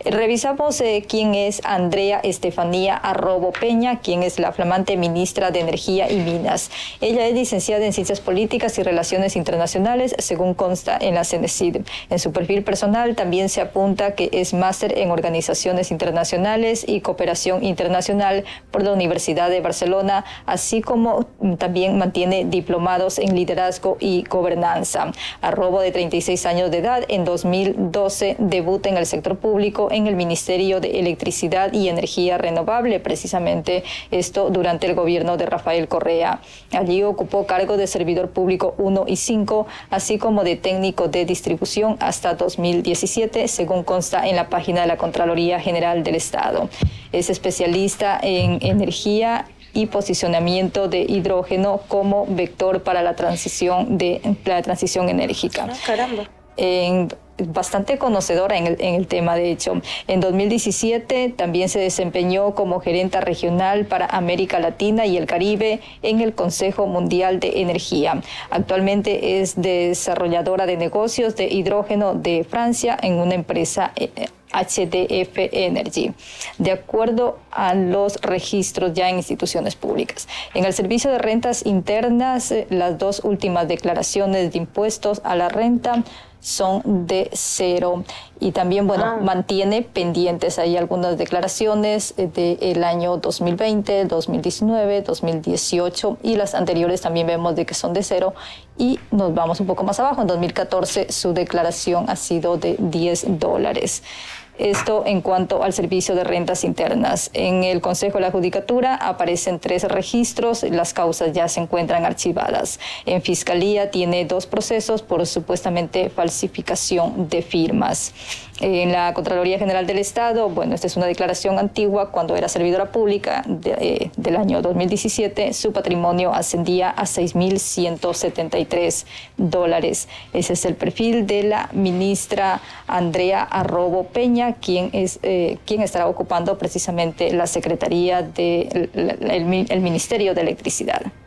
Revisamos quién es Andrea Estefanía Arrobo Peña, quien es la flamante ministra de Energía y Minas. Ella es licenciada en Ciencias Políticas y Relaciones Internacionales, según consta en la CENESID. En su perfil personal también se apunta que es máster en Organizaciones Internacionales y Cooperación Internacional por la Universidad de Barcelona, así como también mantiene diplomados en Liderazgo y Gobernanza. Arrobo, de 36 años de edad, en 2012 debuta en el sector público en el Ministerio de Electricidad y Energía Renovable, precisamente esto durante el gobierno de Rafael Correa. Allí ocupó cargo de servidor público 1 y 5, así como de técnico de distribución hasta 2017, según consta en la página de la Contraloría General del Estado. Es especialista en energía y posicionamiento de hidrógeno como vector para la transición enérgica. Ah, caramba. Bastante conocedora en el tema, de hecho. En 2017 también se desempeñó como gerenta regional para América Latina y el Caribe en el Consejo Mundial de Energía. Actualmente es desarrolladora de negocios de hidrógeno de Francia en una empresa HDF Energy, de acuerdo a los registros ya en instituciones públicas. En el Servicio de Rentas Internas, las dos últimas declaraciones de impuestos a la renta son de 0, y también, mantiene pendientes ahí algunas declaraciones del año 2020, 2019, 2018, y las anteriores también vemos de que son de 0, y nos vamos un poco más abajo. En 2014 su declaración ha sido de $10. Esto en cuanto al Servicio de Rentas Internas. En el Consejo de la Judicatura aparecen 3 registros, las causas ya se encuentran archivadas. En Fiscalía tiene 2 procesos por supuestamente falsificación de firmas. En la Contraloría General del Estado, esta es una declaración antigua, cuando era servidora pública del año 2017, su patrimonio ascendía a $6.173. Ese es el perfil de la ministra Andrea Arrobo Peña, quien estará ocupando precisamente la Secretaría del Ministerio de Electricidad.